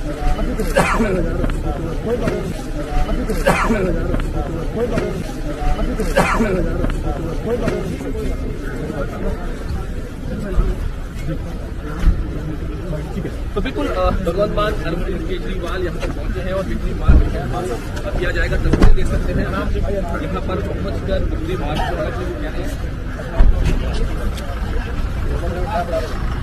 तो बिल्कुल भगवंत मान अरविंद केजरीवाल यहाँ पर पहुंचे हैं और बिजली मार्ग किया जाएगा। तस्वीर देख सकते हैं आप यहाँ पर पहुंचकर बिजली मार्ग जो है